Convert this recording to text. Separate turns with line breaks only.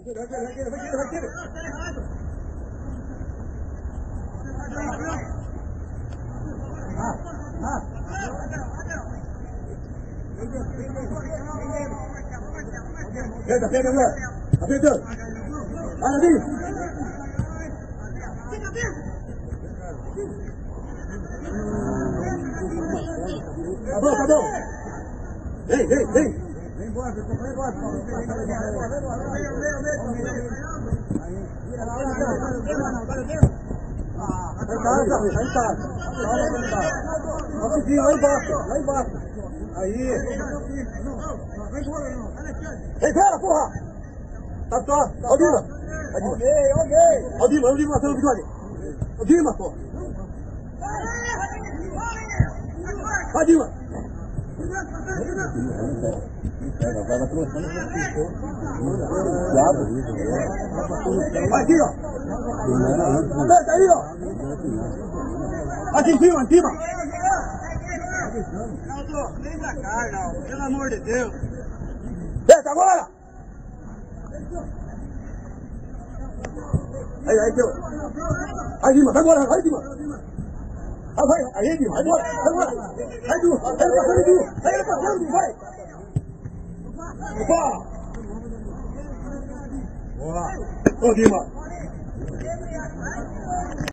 Acabou. Vem.
Vem embora, vai embora. Vai em casa. Rapidinho, lá embaixo. Aí. Vem embora, porra! Tá só. Ó o Dima. Ó o Dima, matando o bigode. Ó o Dima, porra. Vai, Dima.
Vai aproximando o
Vai aqui, ó. Aperta aí, ó. Aqui em cima.
Naldo, vem pra cá, Naldo. Pelo amor de Deus.
Desce agora. Aí, teu. Aí, Dima, vai embora, vai, Dima. Aí, Dima, vai embora. Vai, Du. Vai ele passando, vai. Opa! Boa! Ô, Dima!